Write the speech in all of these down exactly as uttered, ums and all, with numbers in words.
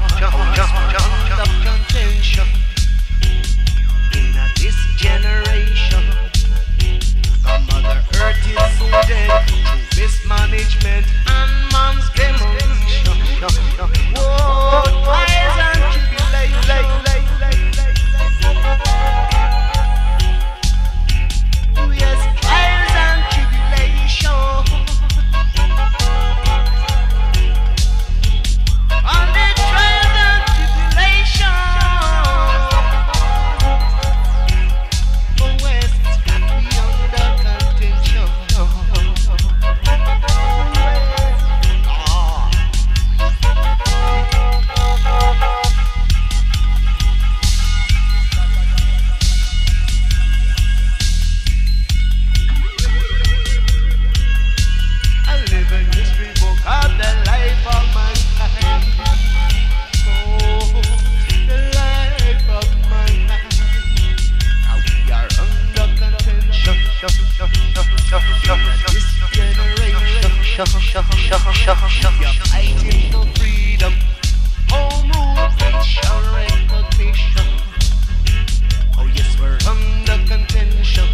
Under contention in this generation. The mother earth is so dead through mismanagement and man's demolition. Whoa, trials and tribulations. Oh yes, trials and tribulations. All the trials and tribulations. Oh West, we under contention. I live in history book of the life of mankind. Oh, the life of mankind. Now we are under contention. This generation, we are fighting for freedom, home rule, facial recognition. Oh yes, we're under contention.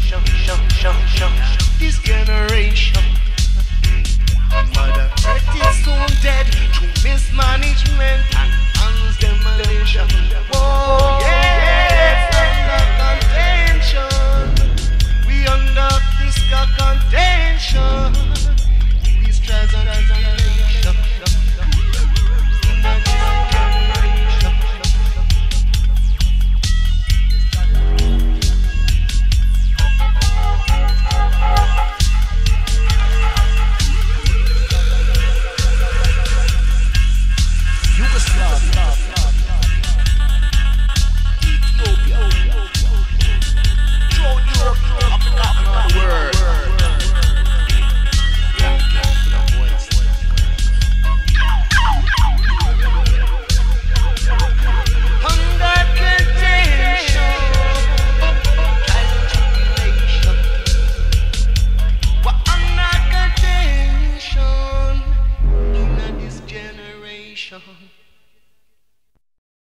This generation, Mother Earth is soon dead through mismanagement and man's demolition. Whoa, yes, under contention. We under this contention. These trials and tribulations in the next generation. Yugoslavia, Ethiopia, throughout Europe, Africa, and the world. Under contention, trials and tribulation. We're under contention in this generation.